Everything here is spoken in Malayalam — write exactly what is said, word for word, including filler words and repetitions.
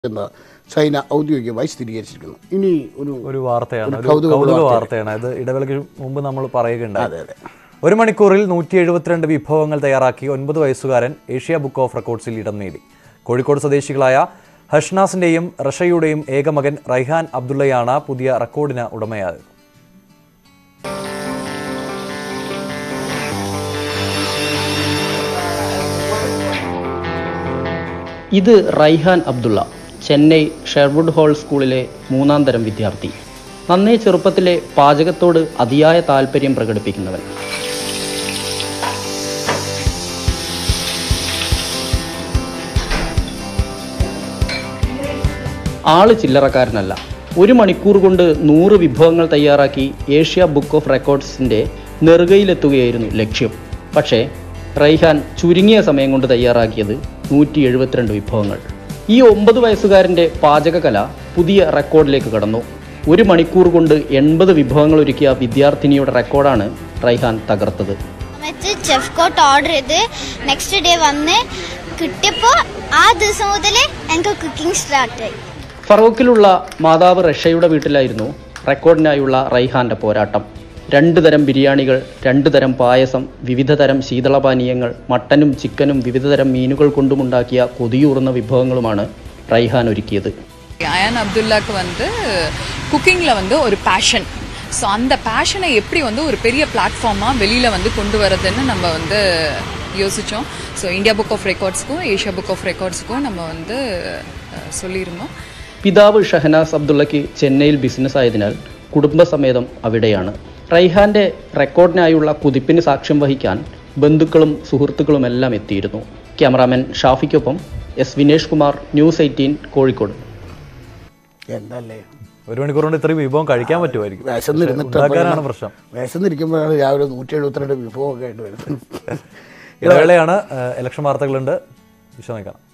എന്ന് ചൈന ഔദ്യോഗികമായി സ്ഥിരീകരിച്ചിരിക്കുന്നു. ഇനി ഒരു ഒരു വാർത്തയാണ്, ഒരു കൗതുക വാർത്തയാണ്. ഇത് ഇടവേളയ്ക്ക് മുമ്പ് നമ്മൾ പറയുകയുണ്ടായി. ഒരു മണിക്കൂറിൽ നൂറ്റി എഴുപത്തിരണ്ട് വിഭവങ്ങൾ തയ്യാറാക്കി ഒൻപത് വയസ്സുകാരൻ ഏഷ്യ ബുക്ക് ഓഫ് റെക്കോർഡ്സിൽ ഇടം നേടി. കോഴിക്കോട് സ്വദേശികളായ ഹഷ്നാസിന്റെയും റഷയുടെയും ഏകമകൻ റൈഹാൻ അബ്ദുള്ളയാണ് പുതിയ റെക്കോർഡിന് ഉടമയായത്. ഇത് റൈഹാൻ അബ്ദുള്ള, ചെന്നൈ ഷെർവുഡ് ഹാൾ സ്കൂളിലെ മൂന്നാം തരം വിദ്യാർത്ഥി. നന്നേ ചെറുപ്പത്തിലെ പാചകത്തോട് അതിയായ താല്പര്യം പ്രകടിപ്പിക്കുന്നവൻ. ആള് ചില്ലറക്കാരനല്ല. ഒരു മണിക്കൂർ കൊണ്ട് നൂറ് വിഭവങ്ങൾ തയ്യാറാക്കി ഏഷ്യ ബുക്ക് ഓഫ് റെക്കോർഡ്സിൻ്റെ നെറുകയിലെത്തുകയായിരുന്നു ലക്ഷ്യം. പക്ഷേ റൈഹാൻ ചുരുങ്ങിയ സമയം കൊണ്ട് തയ്യാറാക്കിയത് നൂറ്റി എഴുപത്തിരണ്ട് വിഭവങ്ങൾ. ഈ ഒമ്പത് വയസ്സുകാരൻ്റെ പാചകകല പുതിയ റെക്കോർഡിലേക്ക് കടന്നു. ഒരു മണിക്കൂർ കൊണ്ട് എൺപത് വിഭവങ്ങൾ ഒരുക്കിയ വിദ്യാർത്ഥിനിയുടെ റെക്കോർഡാണ് റൈഹാൻ തകർത്തത്. ചെഫ് കോട്ട് ഓർഡർ ചെയ്ത് നെക്സ്റ്റ് ഡേ വന്ന് കിട്ടിയപ്പോൾ ആ ദിവസം മുതൽ എനിക്ക് കുക്കിംഗ് സ്റ്റാർട്ടായി. ഫറൂഖിലുള്ള മാതാവ് റഷയുടെ വീട്ടിലായിരുന്നു റെക്കോർഡിനായുള്ള റൈഹാന്റെ പോരാട്ടം. രണ്ട് തരം ബിരിയാണികൾ, രണ്ട് തരം പായസം, വിവിധ തരം ശീതളപാനീയങ്ങൾ, മട്ടനും ചിക്കനും വിവിധ തരം മീനുകൾ കൊണ്ടുമുണ്ടാക്കിയ കൊതിയൂറുന്ന വിഭവങ്ങളുമാണ് റൈഹാൻ ഒരുക്കിയത്. റൈഹാൻ അബ്ദുള്ളക്ക് வந்து குக்கிங்ல வந்து ஒரு பேஷன். ஸோ அந்த பேஷனை எப்படி வந்து ஒரு பெரிய பிளாட்ஃபார்மாக வெளியில் வந்து கொண்டு வரதுன்னு நம்ம வந்து யோசித்தோம். ஸோ இந்தியா புக் ஆஃப் ரெக்கார்ட்ஸ்க்கும் ஏஷியா புக் ஆஃப் ரெக்கார்ட்ஸ்க்கும் நம்ம வந்து சொல்லியிருந்தோம். പിതാവ് ഷഹനാസ് അബ്ദുള്ളയ്ക്ക് ചെന്നൈയിൽ ബിസിനസ് ആയതിനാൽ കുടുംബസമേതം അവിടെയാണ്. റൈഹാന്റെ റെക്കോർഡിനായുള്ള കുതിപ്പിന് സാക്ഷ്യം വഹിക്കാൻ ബന്ധുക്കളും സുഹൃത്തുക്കളും എല്ലാം എത്തിയിരുന്നു. ക്യാമറാമാൻ ഷാഫിക്കൊപ്പം S Vinesh Kumar, news eighteen, Kozhikode. എന്തല്ലേ ഒരു മണിക്കൂർ കൊണ്ട് ഇത്രയും വിഭവം കഴിക്കാൻ പറ്റുമായിരിക്കും. വിശന്നിരുന്നിട്ടാണ് പ്രശ്നം. വിശന്നിരിക്കുമ്പോഴാണ് രാവിലെ നൂറ്റി എഴുപത്തിരണ്ട് വിഭവമൊക്കെ ആയിട്ട് വരുന്നത്. ഇടവേളയാണ്. ഇലക്ഷൻ വാർത്തകളുണ്ട്, വിശദമായി കാണാം.